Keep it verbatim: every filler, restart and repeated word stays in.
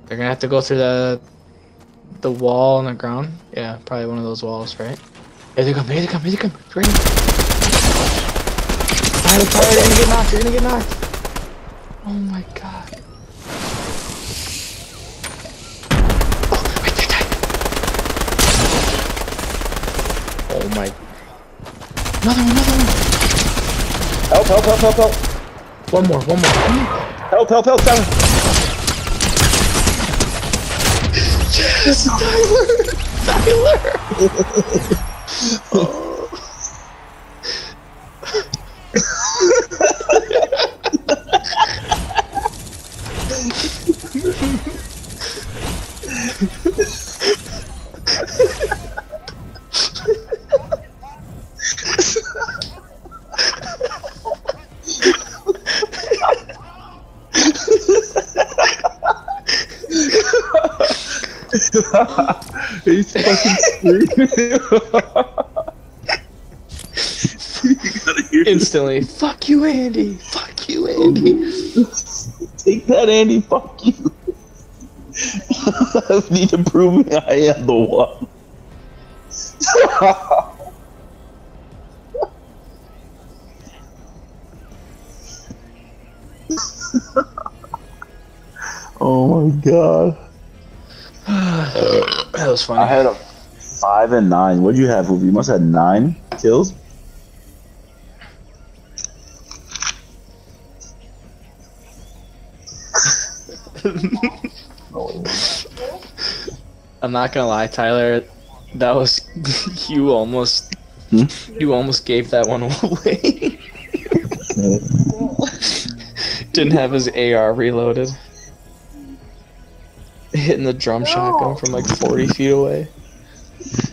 They're gonna have to go through the the wall on the ground. Yeah, probably one of those walls, right? Here they come, here they come, here they come. Right here. Tyler, Tyler, you're gonna get knocked, you're gonna get knocked. Oh my god. Oh, right there, Tyler. Oh my. Another one, another one. Help, help, help, help, help. One more, one more. Help, help, help, Tyler. Yes, Tyler! Tyler! Oh. He's fucking screaming. Instantly, fuck you, Andy. Fuck you, Andy. Take that, Andy. Fuck you. I need to prove me I am the one. Oh my god. That was funny. I had a five and nine. What'd you have, Hoopy? You must have had nine kills. I'm not gonna lie, Tyler. That was you almost Hmm? you almost gave that one away. Didn't have his A R reloaded. Hitting the drum shotgun from like forty feet away.